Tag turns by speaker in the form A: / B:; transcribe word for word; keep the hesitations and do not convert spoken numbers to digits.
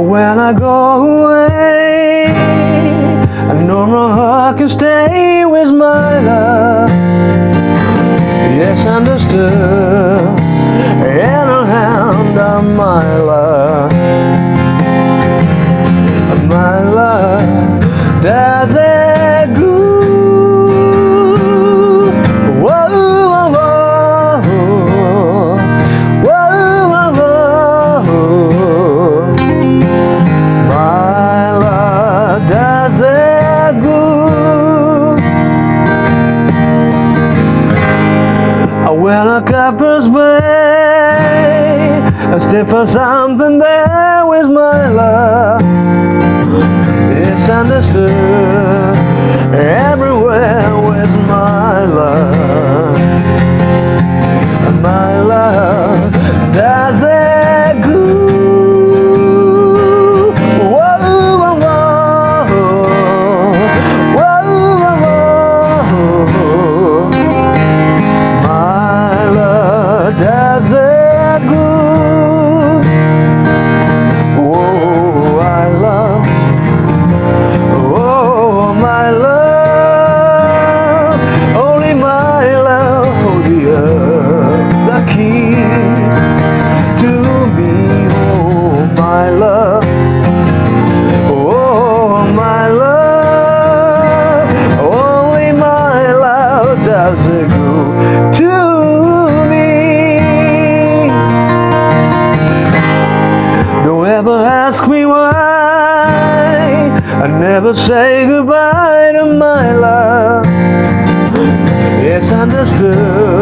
A: When I go away, I know my heart can stay with my love. Yes, understood, and a hand on my love. My love does it good. Whoa, whoa, whoa, whoa, whoa. My love does it good. When a couple way, I stay for something there with my love. It's understood everywhere with my love. My love does it good. Whoa, whoa, whoa, whoa, whoa. My love does it good. Whoa, I love. Oh, my love, only my love, oh dear, the key to me. Oh, my love, oh, my love, only my love does it go to me. Don't ever ask me why I never say goodbye to my love. It's understood